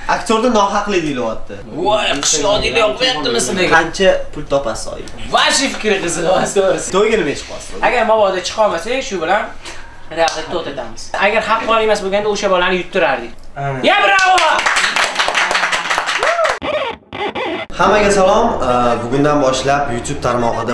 Aktyorda nohaqlik deyilyapti. Voy, qishloqliklar yo'qmayaptimi sizga? Qancha pul topasiz oyiga? Vashi fikri qiziqmas to'g'risi. To'yga nima ish qilasiz? Agar mabodo chiqa olmasak, shu bilan raqib to'xtatamiz. Agar haqqoniy emas bo'lganda o'sha bolani yuttirardik. Ya bravo! Hammaga salom. Bugundan boshlab YouTube tarmog'ida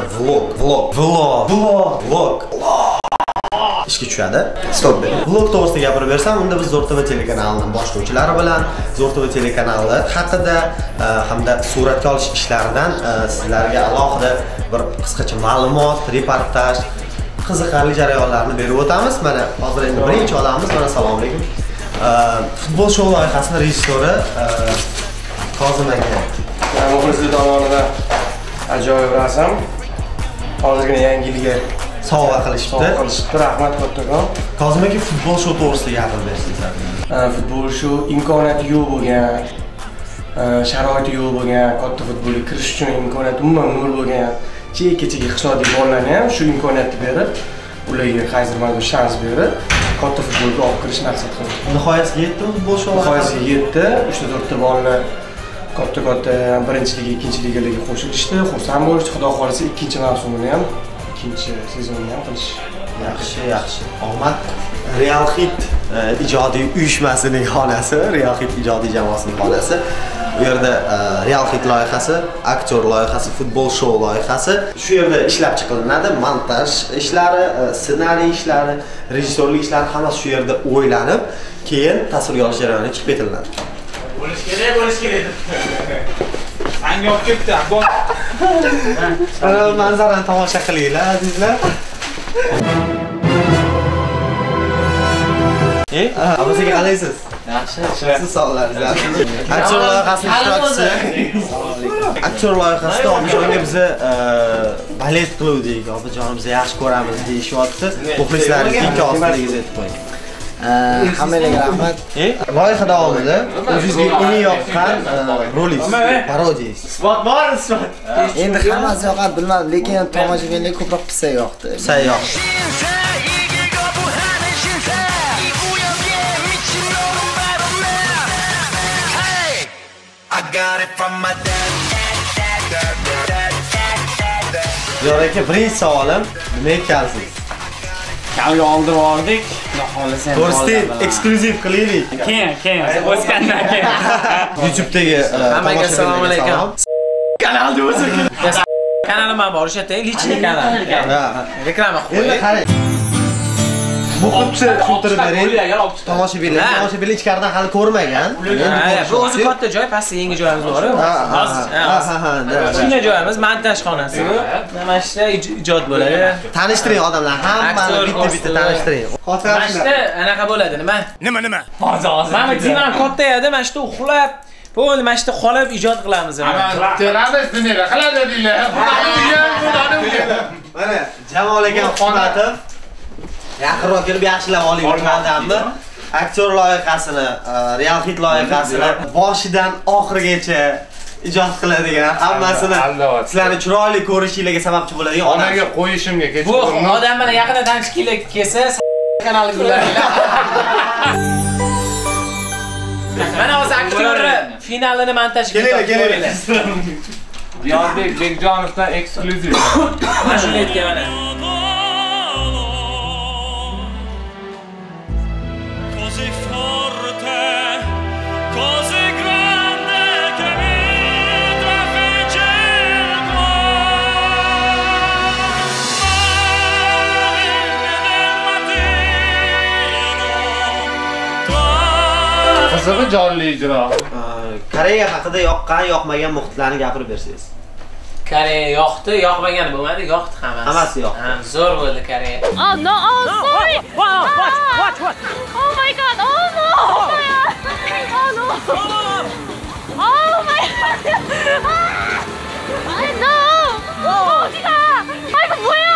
vlog ishga tushadi. Stop bering. Vlog to'g'risida gapirib bersam, unda biz Zo'r TV telekanalining boshlovchilari bilan Zo'r TV telekanali haqida hamda suratga olish ishlaridan sizlarga alohida bir qisqacha ma'lumot, reportaj, qiziqarli jarayonlarni berib o'tamiz. Mana hozir endi birinchi olamiz. Mana assalomu alaykum. Futbol shou loyihasining rejissyori Kozim aka. Muxlislar tomonidan ajoyib rasm. Hozirgina yangilikga sovg'a qilishibdi. Rahmat kattakon. Kozim aka futbol shou to'g'risida gapirib bersangiz. Futbol shou imkoniyati yo'q bo'lgan, sharoiti yo'q bo'lgan, katta futbolga kirish uchun imkoniyat umuman nol bo'lgan, chekka-chekka qishloqdagi bolalarga ham shu imkoniyatni berib, ularga qaysidir mana shans berib, katta futbolga olib kirish maqsad qildim. Nihoyasiga yetdi futbol shou. Nihoyasiga yetdi. 3-4 ta bolalar katta birinchi liga, ikkinchi ligalarga qo'shilishdi. Xursand bo'lishdi. Xudo xolisa ikkinchi mavsumini ham, ikkinchi sezonni ham qilish. Yaxshi. Omad Real Hit ijodiy uyushmasining xonasi, Real Hit ijodiy jamoasining xonasi. Bu yerda Real Hit loyihasi, aktyor loyihasi, futbol shou loyihasi shu yerda ishlab chiqariladi. Montaj ishlari, ssenariy ishlari, rejissyorlik ishlari hammasi shu yerda o'ylanib, keyin tasvirga olish jarayoniga chiqib ketiladi. Bo'lish kerak. Sanga olib ketdi, abbo. Mana manzarani tomosha qilinglar, azizlar. Abasiga qalaysiz? Yaxshi. Siz sog'laringiz. Aktyor loyihasining ishtirokchisi. Aktyor loyihasida obijonga bizni balet qiluvdik, obijonimizni yaxshi ko'ramiz deyishyapti. Muxlislaringiz ikki ostiga aytib qo'ying. Hammalarga rahmat. Loyiha davomida o'zingizga eng yoqqan rolingiz, parodiyingiz. Isbot bor. Endi hammasi yoqadi bilmadim, lekin tomoshabinlarga ko'proq pisa yoqdi. Pisa yoqdi. Zo'r aka, birinchi savolim, nima ekansiz? Kamga oldirib bordik. Xudo xolisa. Ko'rsatib, eksklyuziv qilaylik. Keyin, o'sgandan keyin. YouTube'dagi Hammaga assalomu alaykum. Kanalda o'zi. Kanalim ham bor, o'sha lichniy kanal. Reklama Endi qo'ying. qarang. Muxlislar tushuntirib bering. Tomoshabinlar ichkaridan hali ko'rmagan. Bu o'zi katta joy, pastda yangi joyimiz bor. Shunday joyimiz montaj xonasi bu. Mana shu ijod bo'ladi. Tanishtiring odamlar, hammani bitta tanishtiring. Mana anaqa bo'ladi, nima? Nima? Hozir. Mana divan katta edi, mana shu uxlab, bo'ldi, mana shu qolib ijod qilamiz. Teramiz nima qiladi deylar. Mana Jamol aka Xonatov yaqinroq kelib yaxshilab oling o'rnadammi? Aktyor loyihasini, Real Hit loyihasini boshidan oxirigacha ijod qiladigan, hammasini sizlarni chiroyli ko'rishingizga sababchi bo'ladigan Onaga qo'yishimga Bu odam bilan yaqinda tanishishga kelsa, kanaliga ularlar. Mana hozir aktyorni finalini montajga kelinglar. Riyozbek Bekjonovdan eksklyuziv. Mana shunday aytgan mana. Qizig'i jonli ijro. Koreya haqida yoqqan, yoqmagan muxlislarni gapirib bersangiz. Koreya yoqdi, yoqmagani bo'lmadi, yoqdi hammasi. Hammasi yoqdi. Zo'r bo'ldi Koreya. Oh no, oh sorry. Watch. Oh my god, oh no. Oh no. Oh my god. I know. 어디가? 아 이거 뭐예요?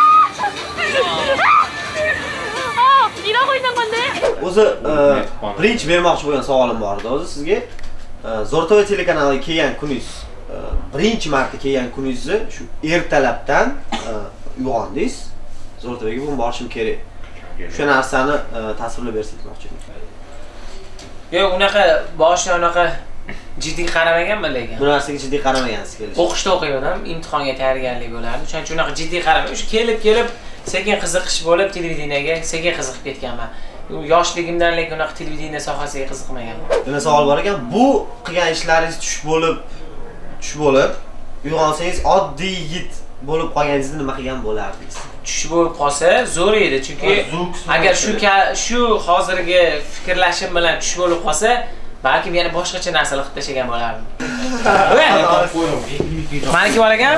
이러고 있는 건데. O'zi birinchi bermoqchi bo'lgan savolim bor edi o'zi sizga. Zo'r TV telekanaliga kelgan kuningiz, birinchi marta kelgan kuningizni shu ertalabdan uyg'ondingiz. Zo'r TVga bugun borishim kerak. Shu narsani tasvirlab bersangiz demoqchi edim. Yo'q, unaqa boshida unaqa jiddiy qaramaganman lekin. Bu narsaga jiddiy qaramagansiz kelish. O'qishda o'qiyotgandim, imtihonga tayyorgarlik bo'lardi. Shuning uchun unaqa jiddiy qaramay, shu kelib sekin qiziqish bo'lib televideniyega sekin qiziqib ketganman. Yoshligimdan lekin unaqa televideniya sohasiga qiziqmaganman. Yana savol bor ekan, bu qilgan ishlaringiz tush bo'lib, uyg'onsangiz oddiy yigit bo'lib qolganingizni nima qilgan bo'lardingiz? Tush bo'lib qolsa zo'r edi, chunki agar shu hozirgi fikrlashim bilan tush bo'lib qolsa, balki yana boshqacha narsalar qilib tashagan bo'lardim. Meniki bor ekan?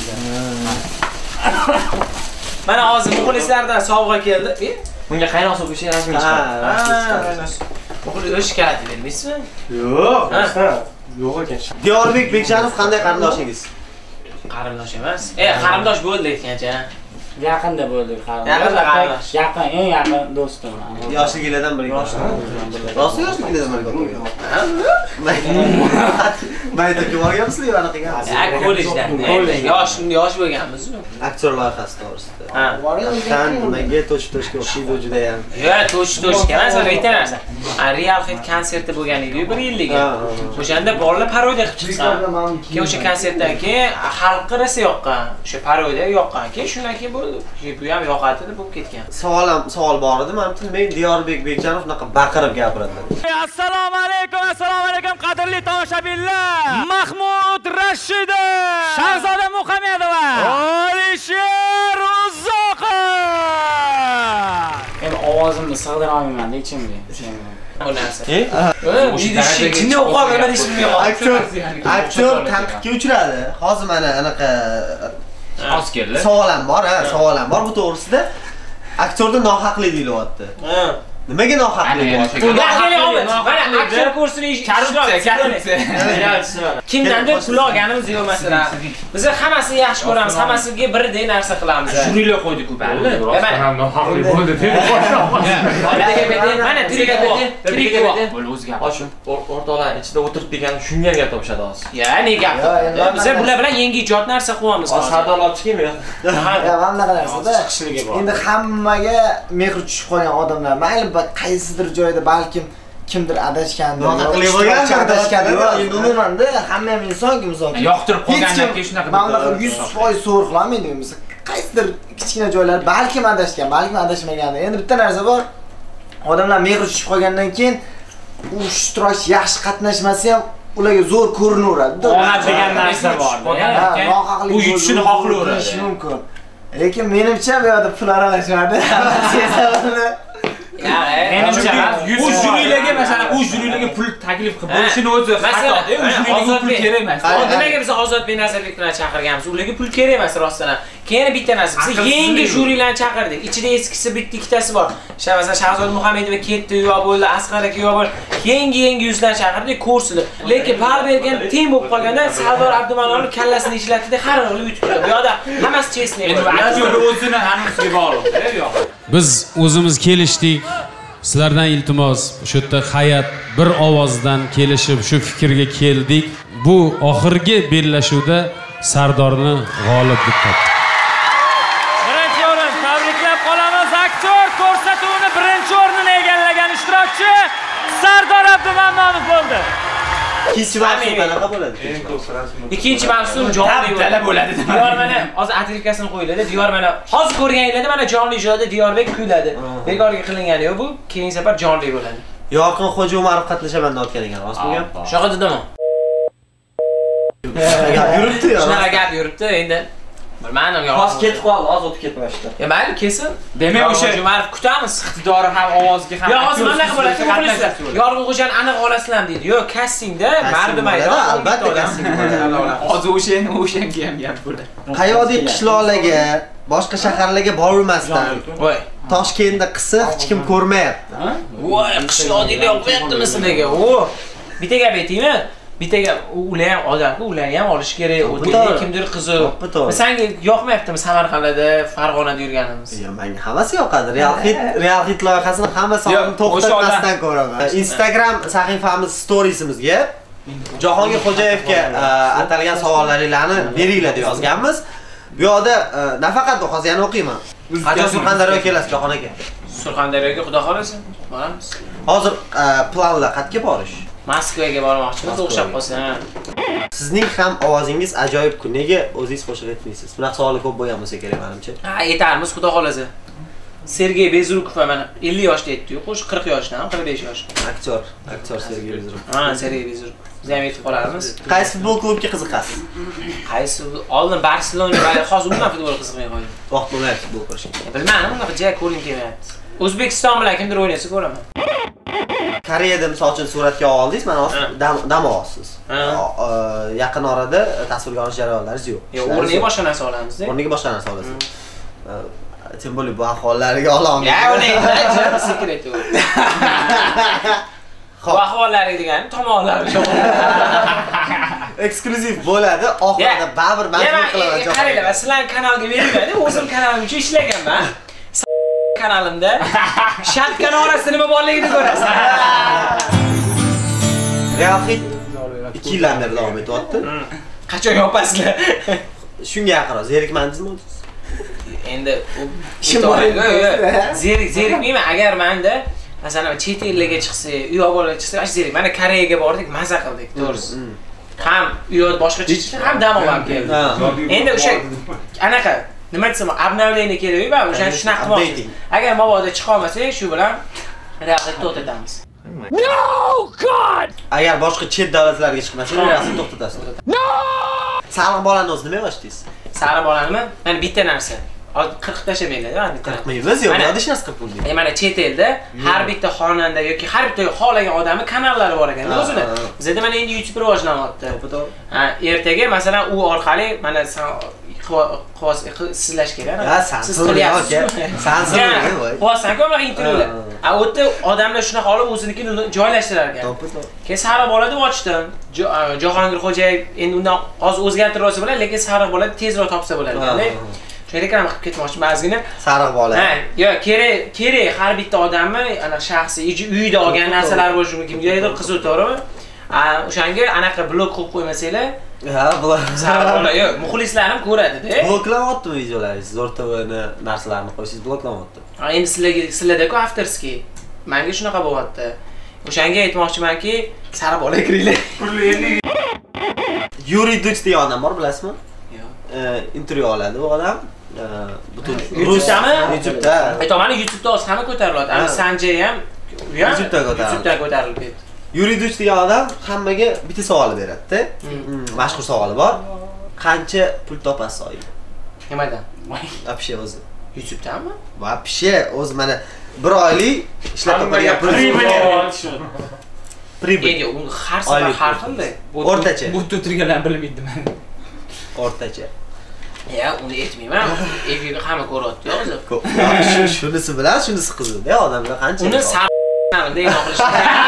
Mana hozir muxlislardan sovg'a keldi. Bunga qaynoq suv qo'shib rasmiy chiqadi. Muxlis kalati bermaysizmi? Yo'q, yo'q ekan. Diyorbek Bekjanov qanday qarindoshingiz? Qarindosh emas. Qarindosh bo'ldi aytgancha. Yaqinda bo'ldik qarindosh. Yaqin, eng yaqin do'stim. Yoshligilardan birga. Rosti yoshligilardan birga o'tirgan. Mayda kim olganmisizlar anaqaga? Kollejdan. Yosh bo'lganmiz. Aktyor loyihasi to'g'risida. Tan nimaga to'sh-to'shga o'xshaydi juda ham. Yo'q, to'sh-to'shga emas, bitta narsa. Real Hit konserti bo'lgan edi, 1 yilligi. O'shanda bolalar parodiya qilib chiqqan. Keyin o'sha konsertdan keyin xalqqa rosa yoqqan. O'sha parodiya yoqqan. Keyin shundan keyin bo'ldi. Bu ham yoqadi deb bo'lib ketgan. Savol bor edi, men bilmayman, Diyorbek Bekjanov unaqa baqirib gapiradi. Assalomu alaykum, qadrli tomoshabinlar. Mahmud Rashidov, Shahzoda Muhammedova, Alisher Uzoqov. Men ovozimni sig'dira olmayman, ichimga. Bu narsa. Jinni o'qolgan ishimga Aktyor tanqidga uchradi. Hozir mana anaqa keldi. Savol ham bor bu to'g'risida. Aktyorda nohaqlik deyilyapti. Nimaga nohaqlik bo'lyapti? Mana aktyor kursini korrupsiya. Kimdandir pul olganimiz yo'q masalan. Biz hammasini yaxshi ko'ramiz, hammasiga birdek narsa qilamiz. Jurilar qo'ydi-ku, balli. Mana nohaqlik bo'ldi deb boshqa. Mana tirik Bo'l o'zga. Oshun o'rtoqlar ichida o'tirib degan shunga gap topishadi hozir. Ya, ne gap? Biz bular bilan yangi ijod narsa qilyapmiz. Sardor olib chiqaymi? Ya, mana narsada. Endi hammaga mehr tushib qolgan odamlar, mayli qaysidir joyda balkim kimdir adashgandir. Nohaqlik bo'lgandir, adashgandir. Endi umumanda hamma ham inson-ku misol. Yoqtirib qolgandan keyin shunaqa. Mana 100% so'r qilmaydi. Biz qaysidir kichkina joylar balkim adashgan, balkim adashmagandir. Endi bitta narsa bor. Odamlar mehr tushib qolgandan keyin u ishtirok yaxshi qatnashmasa ham ularga zo'r ko'rinaveradi. Ona degan narsa bor. Nohaqlik u yutishini xohlayveradi. Mumkin. Lekin menimcha bu yerda pul aralashmadi. Menimcha u jurilarga masalan u jurilarga pul taklif qilib bo'lishini o'zi xato. U jurilarga pul kerak emas. Nimaga biz Ozodbek Nazarbek bilan chaqirganmiz? Ularga pul kerak emas rostdan. Keyin bitta narsa, biz yangi jurilarni chaqirdik. Ichida eskisi bitta ikkitasi bor. Masalan Shahzoda Muhammedova ketdi, yo bo'ldi, Asqar aka yo bo'ldi. Yangi yuzdan chaqirdik, ko'rsidi. Lekin pal bergan teng bo'lib qolganda Sardor Abdumanonning kallasini ishlatdi, har xil yutib. Bu yoqda hammasi chesni. Endi o'zini hanuzga bog'liq. Biz o'zimiz kelishdik. Sizlardan iltimos, shu yerda hay'at bir ovozdan kelishib shu fikrga keldik. Bu oxirgi bellashuvda Sardorni g'olib deb topdik. Birinchi o'rin tabriklab qolamiz. Aktyor ko'rsatuvini birinchi o'rnini egallagan ishtirokchi Sardor Abdumanonov bo'ldi. Ikkinchi mavsum qanaqa bo'ladi? Ikkinchi mavsum jonli bo'ladi. Diyor mana hozir atrikasini qo'yiladi. Diyor mana hozir ko'rganinglarda mana jonli ijroda Diyorbek kuyladi. Bekorga qilingani yo'q bu. Keyingi safar jonli bo'ladi. Yorqin Xo'ja Umarov qatnashaman deyotgan ekan, rost bu gap? Shunaqa dedimi? Gap yuribdi yo. Shunaqa gap yuribdi endi. Bilmadim yo. Hozir ketib qoldi, hozir o'tib ketib qoldi. Ya mayli kelsin. Demak o'sha Umarov kutamiz. iqtidori ham ovozga ham. Yo hozir mana bo'ladi. Yorqin Xo'jani aniq olasizlar deydi. Yo, kastingda mardi maydon albatta kasting bo'ladi. Hozir o'shanga ham gap bo'ladi. Qayodiy qishloqlarga, boshqa shaharlarga bormasdan voy Toshkentda qisiq hech kim ko'rmayapti. voy qishloqda yo'qyaptimi sizlarga? O, bitta gap aytaymi? Bitta gap, ular ham odamku, ularni ham olish kerak. O'zingga kimdir qiziq. Senga yoqmayaptimi Samarqandda, Farg'onada yurganimiz? Yo, menga hammasi yoqadi. Real hit loyihasini hamma sonini to'xtatmasdan ko'raman. Instagram sahifamiz storiesimizga Jahongir Xo'jayevga atalgan savollaringizni beringlar deb yozganmiz. Bu yoqda nafaqat bu hozir yana o'qiyman. Qachon Surxondaryoga kelasiz Jahon aka? Surxondaryoga xudo xolasa boramiz. Hozir planlar qayerga borish? Moskvaga bormoqchimiz, o'xshab qolsa. Sizning ham ovozingiz ajoyib-ku. Nega o'zingiz qo'shiq aytmaysiz? Bunaqa savollar ko'p bo'lgan bo'lsa kerak menimcha. Ha, aytamiz xudo xolasa. Sergey Bezrukov mana 50 yoshda aytdi-yu, qo'sh 40 yoshdan, 45 yosh. Aktyor Sergey Bezrukov. Ha, Sergey Bezrukov. Biz ham aytib qolarmiz. Qaysi futbol klubga qiziqasiz? Qaysi? Oldin Barselona va hozir umuman futbol qiziqmay qoldim. Vaqt bo'lmayapti futbol ko'rishga. Bilmadim, unaqa joy ko'ring kelmayapti. O'zbekiston bilan kimdir o'ynasa ko'raman. Koreyada misol uchun suratga oldingiz, mana hozir dam olasiz. Yaqin orada tasvirga olish jarayonlaringiz yo'q. Yo'q, o'rniga boshqa narsa olamiz-da. O'rniga boshqa narsa olasiz. Tем более bu ahvollariga olamiz. Ya, uni aytadi, sekret u. Bu ahvollari degan tomonlar eksklyuziv bo'ladi. Oxirida baribir majbur qilaman. Qaranglar, sizlarning kanalga beriladi. O'zim kanalim uchun ishlaganman. Kanalimda shatkani orasida nima borligini ko'rasiz. Real Hit 2 yildan beri davom etyapti. Qachon yopasizlar? Shunga yaqinroq zerikmandingizmi? Endi zerikmayman. Agar menda masalan chet ellarga chiqsa, uy olib chiqsa, zerik. Mana Koreyaga bordik, maza qildik, to'g'risi. Ham uyda boshqacha chiqdi, ham dam olib keldi. Endi o'sha anaqa nima desam, обновление kerak-ku, va o'sha shunaqa qilmoqchi. Agar mabodo chiqa olmasak, shu bilan real to'xtatamiz. No God! Agar boshqa chet davlatlarga chiqmasa, real to'xtatasiz. No! Sariq bolani o'zi nima qilishdingiz? Sariq bolanimi? Mana bitta narsa. 40 tashlamaydi, mana bitta. 40 miymiz yo'q, hech narsa qilib bo'lmaydi. Mana chet elda har bitta xonanda yoki har bitta xohlagan odamning kanallari bor ekan, o'zini. Bizda mana endi YouTube rivojlanyapti. Ha, ertaga masalan u orqali mana sizlash kerak. Siz qilyapsiz. Qo'ysan-ku mana intervyular. A o'tda odamlar shunaqa olib o'zinikini joylashtirar ekan. Keyin sariq bola deb ochdim. Jahongir Xo'jayev endi undan hozir o'zgartirib olsa bo'ladi, lekin sariq bola tezroq topsa bo'ladi. Shunday reklama qilib ketmoqchi ba'zigina. Sariq bola. Ha, yo'q, kerak har bitta odamni ana shaxsiy uyida olgan narsalar bo'lishi mumkin. Yo'q, qiziq to'g'rimi? O'shanga anaqa blok qo'yib qo'ymasanglar, ha, blok. Sariq bola yo'q, muxlislarim ko'radi-da. Bloklanyaptimi videolaringiz? Zo'r TV'ni narsalarni qo'ysangiz bloklanyapti. Ha, endi sizlarda-ku avtorskiy. Menga shunaqa bo'lyapti. O'shanga aytmoqchimanki, sariq bola kiringlar. Yuriy Duch degan odam bor, bilasizmi? Yo'q. Intervyu oladi bu odam. Butun YouTube'dami? YouTube'da. Aytaman, YouTube'da hozir hamma ko'tarilyapti. Ana Sanjay ham YouTube'da ko'tarilib ketdi. Yuriy Duch degan odam hammaga bitta savol beradi-da. Mashhur savoli bor. Qancha pul topasiz oyiga? Nimadan? Вообще o'zi. YouTube'danmi? Вообще o'zi mana 1 oylik ishlab topadigan pul. Pribel. Endi uni har safar har xilda. O'rtacha. Bu o'tirganlar bilmaydi men. O'rtacha. Ya, uni aytmayman. Efirga hamma ko'ryapti hozir. Shunisi bilan shunisi qiziq-da, odamlar qancha. Uni sarda e'lon qilish.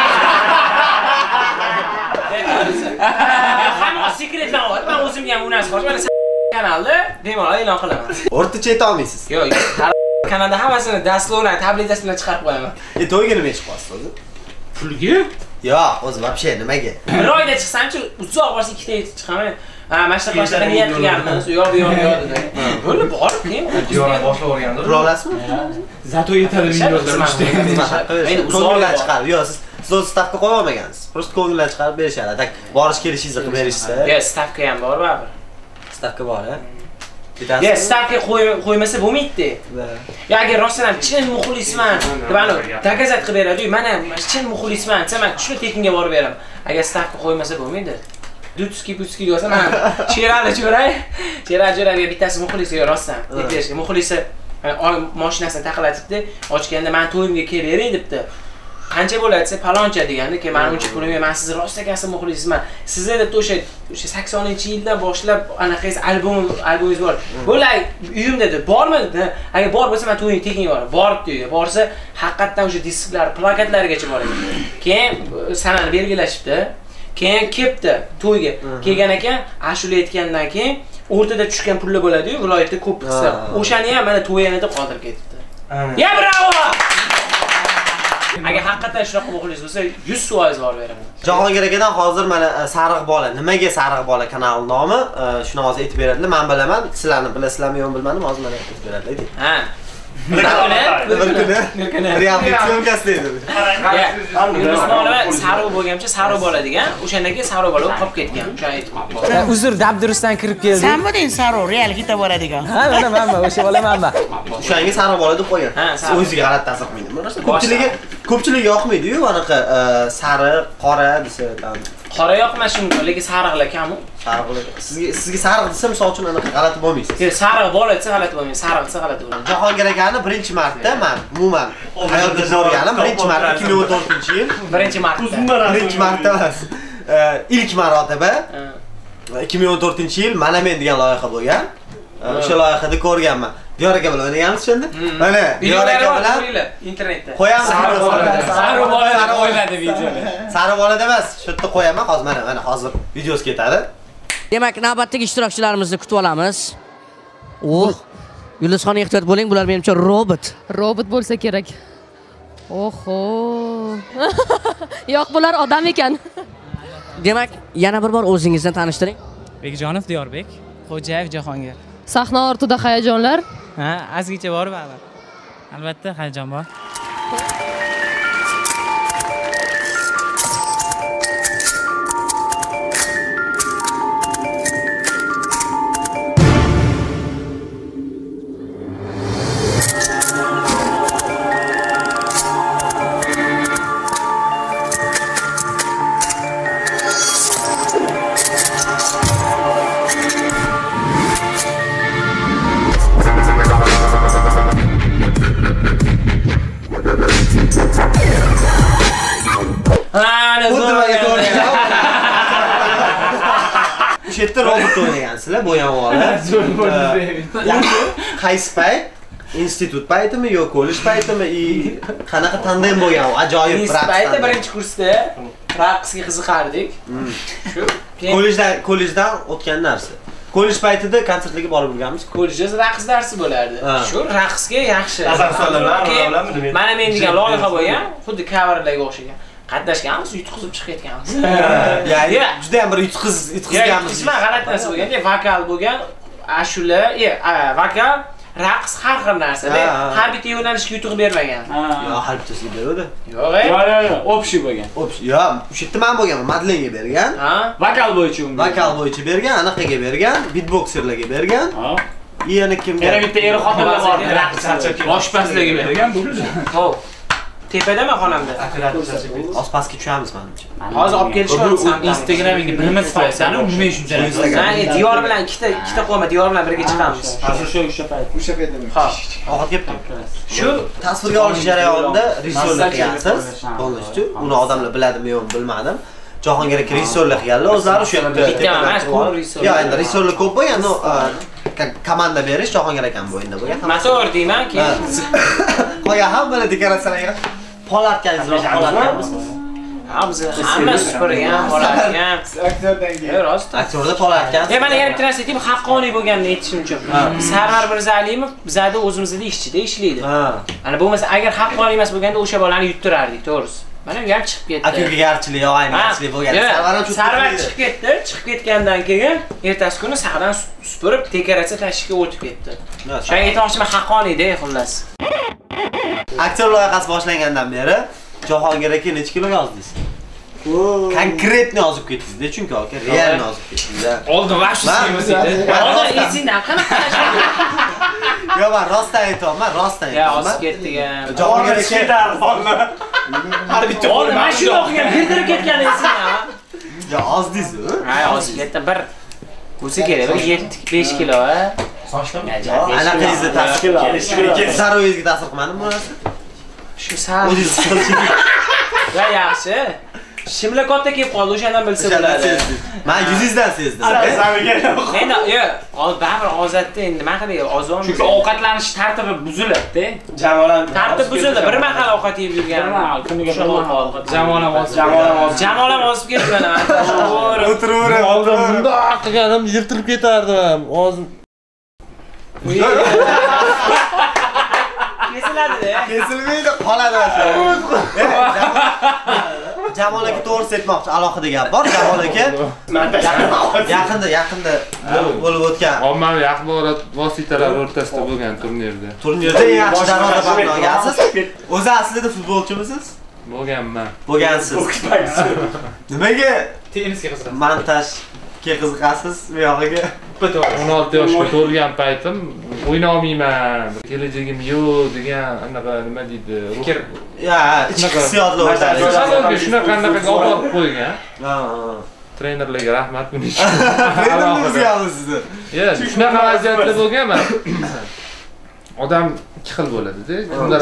Hamma sekretlar bor. Men o'zimga ham u narsa bor. Mana kanalda bemalol e'lon qilaman. O'rtacha ayta olmaysiz. Yo'q, kanalda hammasini dasturlar, tabletasi bilan chiqarib qo'yaman. To'yga nima ish qilyapsiz o'zi? Pulga? Yo'q, o'zi вообще nimaga? Bir oyda chiqsam-chi, uzoq borsa 2 ta chiqaman. Ha, mashq qilishga niyat qilganmiz. Yo'q dedi. Bo'lib bor, nima? Yora boshlab o'rgandim. Pul olasizmi? Zato yetadi Endi uzoqlar chiqarib, yo'q, siz o'z stavka qo'ya olmagansiz. Просто ko'ngillar chiqarib berishadi. Tak borish kelishingizni qilib berishsa. Yo'q, stavka ham bor, baribir. Stavka bor, ha? Yo'q, stavka qo'ymasa bo'lmaydi. Yo, agar rostdan ham chin muxlisman deb aniq dokazat qilib beradi-yu, mana chin muxlisman, desa men shu tekinga borib beraman. Agar stavka qo'ymasa bo'lmaydi. Dutski desa men Sherali Jo'rayga bittasi muxlisi yo'q rostdan. Aytishga muxlisi mashinasini taqalatibdi, ochganda men to'yimga kelavering debdi. Qancha bo'ladi desa, paloncha deganda, keyin men uncha pulim yo'q, men sizni rostakasi muxlisman. Sizni deb o'sha 80-yildan boshlab anaqangiz albomingiz bor. Bo'lay, uyim dedi, bormi dedi. Agar bor bo'lsa, men to'yingga tekinga boraman. Boribdi uyga. Borsa, haqiqatan o'sha disklari, plakatlarigacha bor ekan. Keyin sanani belgilashibdi. Keyin kelibdi to'yga. Kelgan ekan, ashula aytgandan keyin o'rtada tushgan pullar bo'ladi-yu, viloyatda ko'p qilsa. O'shani ham mana to'yinida qoldirib ketibdi. Ya bravo! Agar haqiqatan shunaqa muxlis bo'lsa, 100% bor beraman. Jahongir akadan hozir mana Sariq bola, nimaga Sariq bola kanal nomi? Shuni hozir aytib beradilar. Men bilaman, sizlarni bilasizlarmi yo'qmi bilmadim, hozir mana aytib beradilar. Ha. Bir kuni reabilitatsiyonka edi. Yunus bola sariq bo'lgancha sariq bola degan, o'shandan keyin sariq bola qolib ketgan. O'sha aytib. Uzr, dabdurustdan kirib keldi. Sen bo'ding sariq, real gita boradigan. Ha, mana o'sha bola manba. O'shanga sariq bola deb qo'ygan. O'ziga g'alati ta'sir qilmaydi. Ko'pchilik yoqmaydi-yu, anaqa sariq, qora desa ham. Qora yoqmas shunga, lekin sariqlar kam-u. Sariqlar. Sizga sariq desa, misol uchun anaqa g'alati bo'lmaysiz. Yo'q, sariq bola desa g'alati bo'lmaydi, sariq desa g'alati bo'ladi. Jahongir akani birinchi marta men umuman hayotda ko'rganim birinchi marta 2014-yil. Birinchi marta. Birinchi marta emas. İlk marotaba 2014-yil Mana men degan loyiha bo'lgan. O'sha loyihada ko'rganman. Diyor aka bilan o'ynaganmiz shunda. Mana Diyor aka bilan internetda. Qo'yamiz. Sariq bola o'ynadi videoni. Sariq bolada emas, shu yerda qo'yaman. Hozir mana hozir videosi ketadi. Demak, navbatdagi ishtirokchilarimizni kutib olamiz. Yulduzxon ehtiyot bo'ling, bular menimcha robot. Robot bo'lsa kerak. Oho. Yo'q, bular odam ekan. Demak, yana bir bor o'zingizni tanishtiring. Bekjonov Diyorbek, Xo'jayev Jahongir. Sahna ortida hayajonlar. Ha, azgicha bor ba'zi. Albatta hayajon bor. Shu yerda robot o'ynagansizlar, bo'yab olib. Qaysi payt? Institut paytimi yo kollej paytimi? Qanaqa tandem bo'lgan? Ajoyib raqs. Paytda birinchi kursda raqsga qiziqardik. Shu kollejdan o'tgan narsa. Kollej paytida konsertlarga borib yurganmiz. Kollejda raqs darsi bo'lardi. Shu raqsga yaxshi. Mana men degan loyiha bo'lgan, xuddi coverlarga o'xshagan. Qatnashganmiz, yutqizib chiqayotganmiz. Ya'ni juda ham bir yutqizganmiz. Ismi g'alati narsa bo'lgan, vokal bo'lgan, ashula, vokal, raqs har xil narsa. Har bitta yo'nalishga yutuq bermagan. Yo'q, har bittasiga beradi. Yo'q, общий bo'lgan. Yo'q, o'sha yerda men bo'lganman, Madlenga bergan. Vokal bo'yicha unga. Vokal bo'yicha bergan, anaqaga bergan, beatboxerlarga bergan. Yana kimga? Yana bitta er xotinlar bor, raqs charchab, oshpazlarga bergan. Xo'p. Tepadami xonamda? Ospasga tushamiz menimcha. Hozir olib kelishmoqchiman. Instagramingga birimiz qo'ysan, nima shunchalik? Sen Diyor bilan ikkita qo'yma, Diyor bilan birga chiqamiz. O'sha paytda. Ha, ovqat kepti. Shu tasvirga olish jarayonida rejissyorlik qilgansiz. Polностью. Uni odamlar biladimi yo'q bilmadim. Jahongir aka rejissyorlik qilganlar, o'zlari shu yerda. Bitta emas, ko'p rejissyor. Yo'q, endi rejissyorlik ko'p bo'lgan, komanda berish Jahongir akam bo'yinda bo'lgan. Motor deyman, keyin qolgan hamma dekoratsiyalarga qolarkanizroq qolarkanmiz. Ha, biz hamma supurgan, qolarkan. Aktyordan keyin. Rost. Aktyorda qolarkan. Mana yana bitta narsa aytayim, haqqoniy bo'lganini aytishim uchun. Sarvar Mirzalimov bizada o'zimizda ishchida ishlaydi. Ana bo'lmasa agar haqqoniy emas bo'lganda o'sha bolani yuttirardik, to'g'risi. Mana bu ham chiqib ketdi. Akaga garchilik, ayniqchilik bo'lgan. Sarvar chiqib ketdi. Chiqib ketgandan keyin ertasi kuni sahnadan supurib, dekoratsiya tashishga o'tib ketdi. Shunga aytmoqchiman, haqqoniyda, xullas. Aktyor loyihasi boshlangandan beri Jahongir aka necha kilo yozdingiz? Konkretni yozib ketdingiz-da, chunki aka realni yozib ketdingiz-da. Oldin vaqt emas edi. Hozir esingdan qanaqa qilashadi? Yo'q, men rostdan aytayapman, rostdan aytayapman. Yozib ketdigan. Jahongir aka har bitta Oldin mana shu o'qigan bildirib ketgan esingdan. Yo, ozdingiz-ku? Ha, yozib ketdi. Bir bo'lsa kerak, bir 7-5 kilo, ha. Anaqangizda ta'sir qildi. Zaroyingizga ta'sir qilmadimi bu narsa? Shu sal. O'zingiz qilchi. Ya yaxshi. Shimla katta kelib qoldi, o'shandan bilsa bo'ladi. Men yuzingizdan sezdim. Endi yo'q, baribir ozatda endi nima qilay, ozon. Chunki ovqatlanish tartibi buziladi-da. Jamoalar tartib buzildi. Bir mahal ovqat yeb yurgan. Kuniga bir mahal ovqat. Jamoalar ozib ketdi mana. O'tiraver. Oldin bundoq qilganim yirtirib ketardim. Hozir kesiladi-da. Kesilmaydi, qoladi o'sha. Jamol aka to'g'risini aytmoqchi, alohida gap bor. Jamol aka yaqinda bo'lib o'tgan ommaviy axborot vositalari o'rtasida bo'lgan turnirda. Turnirda eng yaxshi darvozabonni olgansiz. O'zi aslida futbolchimisiz? Bo'lgansiz. Nimaga tennisga qiziqasiz? Montajga qiziqasiz bu yog'iga? 16 yoshga to'lgan paytim o'ynolmayman, kelajagim yo'q degan anaqa nima deydi, fikr. Ichki hissiyotlar o'tadi. Shunaqa olib qo'ygan. Trenerlarga rahmat buning uchun. Trenerimiz sizni. Shunaqa vaziyatda bo'lganman. Odam ikki xil bo'ladi-da.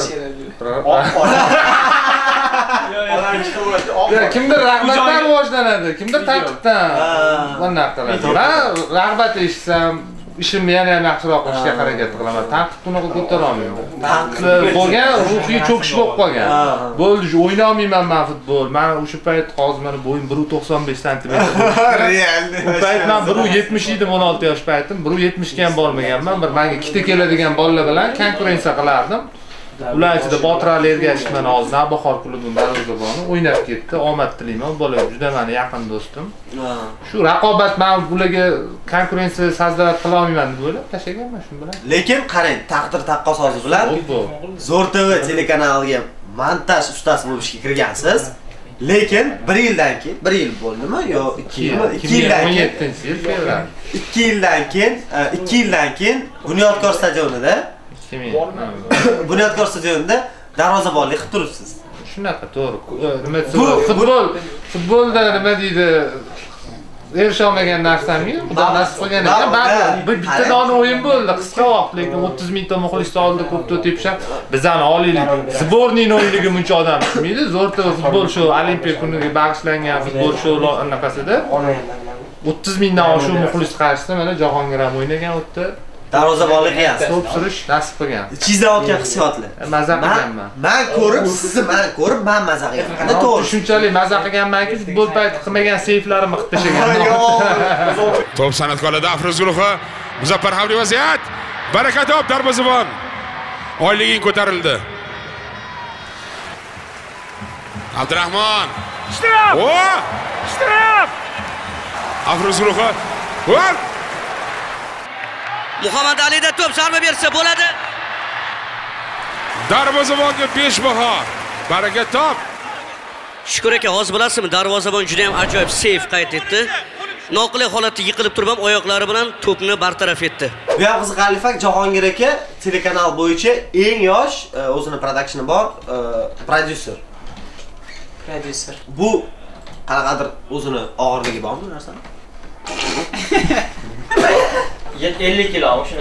Kimdir rag'batdan rivojlanadi, kimdir tanqiddan. Bunday qiladi. Men rag'bat eshitsam, ishimni yana yaxshiroq qilishga harakat qilaman. Tanqidni unaqa ko'tara olmayman. Tanqid bo'lgan, ruhiy cho'kish bo'lib qolgan. Bo'ldi, o'ynolmayman men futbol. Men o'sha payt hozir mana bo'yim 1.95 sm. Real. U payt men 1.70 edim 16 yosh paytim. 1.70 ga ham bormaganman. Bir menga ikkita keladigan bolalar bilan konkurensiya qilardim. Ular ichida Botir Ali Ergashevman hozir Navbahor klubining darvozaboni o'ynab ketdi. Omad tilayman. Bola juda meni yaqin do'stim. Shu raqobat men ularga konkurensiya sajdalat qila olmayman deb o'ylab tashlaganman shu bilan. Lekin qarang, taqdir taqqosozi bilan Zo'r TV telekanaliga montaj ustasi bo'lishga kirgansiz. Lekin 1 yildan keyin, 1 yil bo'ldimi yo 2 yilmi? 2 yildan keyin 2 yildan keyin Bunyodkor stadionida Bunyodkor stadionida darvozabonlik qilib turibsiz. Shunaqa, to'g'ri. Nima futbolda nima deydi? Erisholmagan narsamni Xudo nasib qilgan ekan. Bitta dona o'yin bo'ldi, qisqa vaqt, lekin 30 mingta muxlis oldida ko'p o'tibsham, bizani oliylik, sborning o'yiniga muncha odam chiqmaydi. Zo'r TV futbol shou Olimpiya kuniga bag'ishlangan futbol shou anaqasida 30 mingdan oshiq muxlis qarshisida mana Jahongir ham o'ynagan o'tdi. Darvozabonlik qilasiz. To'p surish nasib qilgan. Ichingizdan o'tgan hissiyotlar. Maza qilganman. Men ko'rib, sizni men maza qilganman. To'g'ri. Shunchalik maza qilganmanki, futbol payti qilmagan seyflarimni qilib tashlaganman. To'p san'atkorlarda Afruz guruhi, Muzaffar Havli vaziyat. Baraka top darvozabon. Oyliging ko'tarildi. Abdurahmon. Ishtirok! Ishtirok! Afruz guruhi. Gol! Muhammad Alida to'p zarba bersa bo'ladi. Darvozabonga 5 baho. Baraka top. Shukur aka, hozir bilasizmi, darvozabon juda ham ajoyib seyf qayd etdi. Noqulay holatda yiqilib turib ham oyoqlari bilan to'pni bartaraf etdi. Bu ham qiziqarli fakt, Jahongir aka telekanal bo'yicha eng yosh o'zini produksioni bor prodyuser. Bu qanaqadir o'zini og'irligi bormi bu narsani? 50 kilo shuni.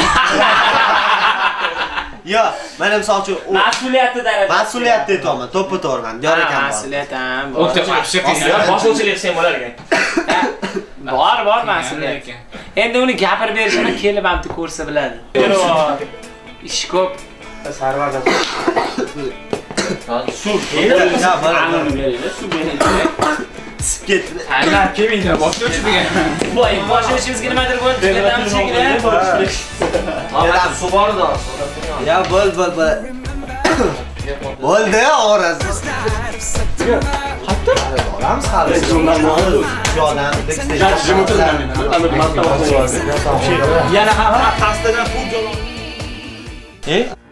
Yo, men misol uchun mas'uliyatni darajasi. Mas'uliyatni aytaman, to'ppa to'g'riman. Diyor ekan bor. Mas'uliyat ham bor. Boshlovchilik sen bo'lar ekan. Bor mas'uliyat ekan. Endi uni gapirib berishini kelib hamda ko'rsa biladi. Ish ko'p. Sarvarda. Suv. Suv beradi. Sib ketdi. Ana, kelmanglar, boshlovchi degan. Voy, boshlovchimizga nimadir bo'ldi, ketamiz shekilli. Mana suv borda. Ya, bo'ldi. Bo'ldi, orasiz. Hatto olamiz hali. Yana ham qasdidan pul jo'lab.